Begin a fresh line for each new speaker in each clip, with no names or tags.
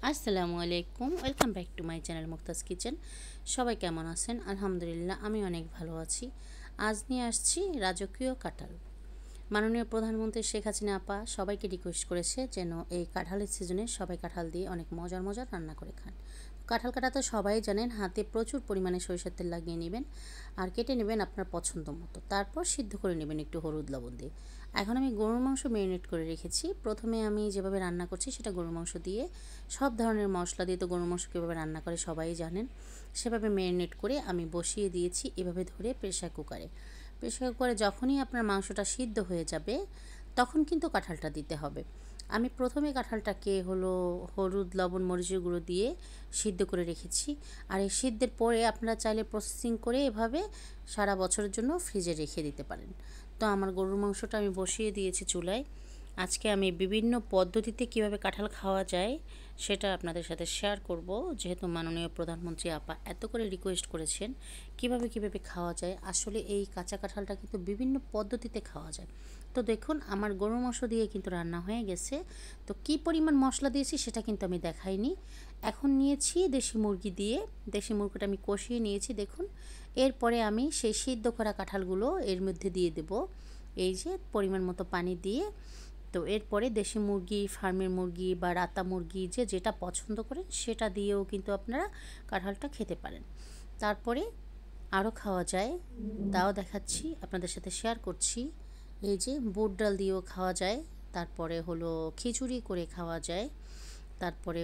আসসালামু আলাইকুম, welcome back to my channel Muktaj kitchen. সবাই কেমন আছেন? আলহামদুলিল্লাহ, আমি অনেক ভালো আছি। আজ নিয়ে আসছি রাজকীয় কাঁঠাল। মাননীয় প্রধানমন্ত্রী শেখ হাসিনা আপা সবাইকে রিকোয়েস্ট করেছে যেন এই কাঁঠালের সিজনে সবাই কাঁঠাল দিয়ে অনেক মজার মজার রান্না করে খান। কাঁঠাল কাটা তো সবাই জানেন, হাতে প্রচুর পরিমাণে সরিষার তেল লাগিয়ে নেবেন আর কেটে নেবেন আপনার পছন্দ মতো, তারপর সিদ্ধ করে নেবেন একটু হলুদ লবণ দিয়ে। এখন আমি গরুর মাংস ম্যারিনেট করে রেখেছি। প্রথমে আমি যেভাবে রান্না করছি সেটা গরুর মাংস দিয়ে সব ধরনের মশলা দিয়ে, তো গরুর মাংস কীভাবে রান্না করে সবাই জানেন, সেভাবে ম্যারিনেট করে আমি বসিয়ে দিয়েছি এভাবে ধরে প্রেশার কুকারে। প্রেশার কুকারে যখনই আপনার মাংসটা সিদ্ধ হয়ে যাবে তখন কিন্তু কাঁঠালটা দিতে হবে। আমি প্রথমে কাঁঠালটাকে হলুদ লবণ মরিচের গুঁড়ো দিয়ে সিদ্ধ করে রেখেছি। আর এই সিদ্ধের পরে আপনারা চাইলে প্রসেসিং করে এভাবে সারা বছরের জন্য ফ্রিজে রেখে দিতে পারেন। তো আমার গরুর মাংসটা আমি বসিয়ে দিয়েছি চুলায়। আজকে আমি বিভিন্ন পদ্ধতিতে কিভাবে কাঁঠাল খাওয়া যায় সেটা আপনাদের সাথে শেয়ার করব, যেহেতু মাননীয় প্রধানমন্ত্রী আপা এত করে রিকোয়েস্ট করেছেন কিভাবে খাওয়া যায়। আসলে এই কাঁচা কাঁঠালটা কিন্তু বিভিন্ন পদ্ধতিতে খাওয়া যায়। তো দেখুন, আমার গরুর মাংস দিয়ে কিন্তু রান্না হয়ে গেছে। তো কি পরিমাণ মশলা দিয়েছি সেটা কিন্তু আমি দেখাইনি। এখন নিয়েছি দেশি মুরগি দিয়ে, দেশি মুরগিটা আমি কষিয়ে নিয়েছি দেখুন। এরপরে আমি সেই সিদ্ধ করা কাঁঠালগুলো এর মধ্যে দিয়ে দেব, এই যে পরিমাণ মতো পানি দিয়ে। তো এরপরে দেশি মুরগি, ফার্মের মুরগি বা রাতা মুরগি যে যেটা পছন্দ করেন সেটা দিয়েও কিন্তু আপনারা কাঁঠালটা খেতে পারেন। তারপরে আরও খাওয়া যায়, তাও দেখাচ্ছি, আপনাদের সাথে শেয়ার করছি। এই যে বুট ডাল দিয়েও খাওয়া যায়, তারপরে খিচুড়ি করে খাওয়া যায়, তারপরে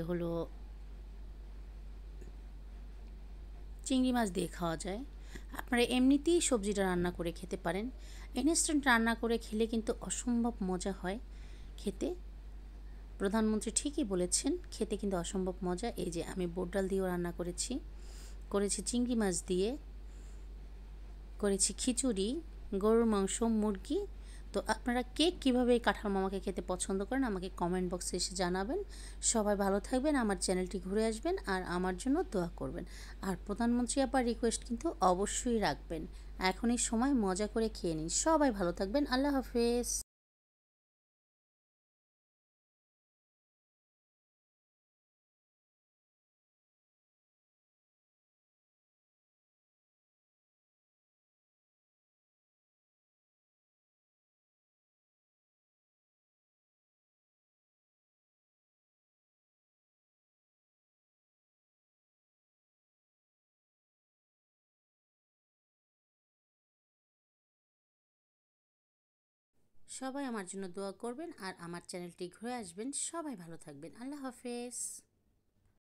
চিংড়ি মাছ দিয়ে খাওয়া যায়। আপনারা এমনিতেই সবজিটা রান্না করে খেতে পারেন। ইনস্ট্যান্ট রান্না করে খেলে কিন্তু অসম্ভব মজা হয় খেতে। প্রধানমন্ত্রী ঠিকই বলেছেন, খেতে কিন্তু অসম্ভব মজা। এই যে আমি বুট ডাল দিয়েও রান্না করেছি চিংড়ি মাছ দিয়ে, করেছি খিচুড়ি, গরুর মাংস, মুরগি। তো আপনারা কে কীভাবে কাঁঠাল মামাকে খেতে পছন্দ করেন আমাকে কমেন্ট বক্সে এসে জানাবেন। সবাই ভালো থাকবেন, আমার চ্যানেলটি ঘুরে আসবেন আর আমার জন্য দোয়া করবেন। আর প্রধানমন্ত্রী আবার রিকোয়েস্ট কিন্তু অবশ্যই রাখবেন। এখনই সময়, মজা করে খেয়ে নিন। সবাই ভালো থাকবেন। আল্লাহ হাফেজ। সবাই আমার জন্য দোয়া করবেন আর আমার চ্যানেলটি ঘুরে আসবেন। সবাই ভালো থাকবেন। আল্লাহ হাফেজ।